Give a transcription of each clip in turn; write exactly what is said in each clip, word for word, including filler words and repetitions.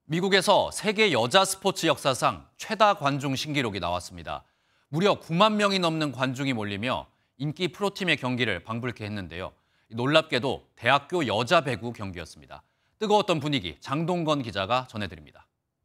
미국에서 세계 여자 스포츠 역사상 최다 관중 신기록이 나왔습니다. 무려 구만 명이 넘는 관중이 몰리며 인기 프로팀의 경기를 방불케 했는데요. 놀랍게도 대학교 여자 배구 경기였습니다. 뜨거웠던 분위기 장동건 기자가 전해드립니다.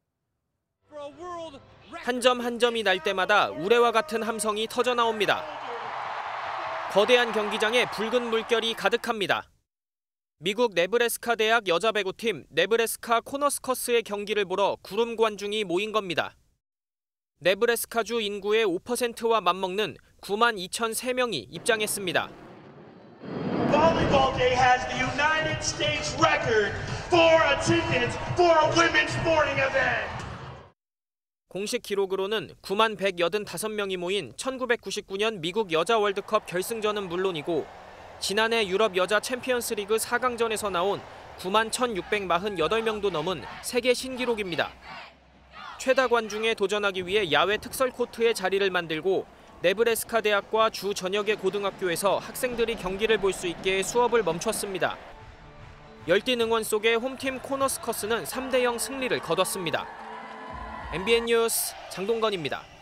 한 점 한 점이 날 때마다 우레와 같은 함성이 터져나옵니다. 거대한 경기장에 붉은 물결이 가득합니다. 미국 네브래스카 대학 여자 배구팀 네브래스카 코너스커스의 경기를 보러 구름 관중이 모인 겁니다. 네브래스카주 인구의 오 퍼센트와 맞먹는 구만 이천삼 명이 입장했습니다. Volleyball Day has the United States record for attendance for a women's sporting event. 공식 기록으로는 구만 백팔십오 명이 모인 천구백구십구 년 미국 여자 월드컵 결승전은 물론이고 지난해 유럽 여자 챔피언스 리그 사 강전에서 나온 구만 천육백사십팔 명도 넘은 세계 신기록입니다. 최다 관중에 도전하기 위해 야외 특설 코트에 자리를 만들고 네브래스카 대학과 주 전역의 고등학교에서 학생들이 경기를 볼 수 있게 수업을 멈췄습니다. 열띤 응원 속에 홈팀 코너스커스는 삼 대 영 승리를 거뒀습니다. 엠비엔 뉴스 장동건입니다.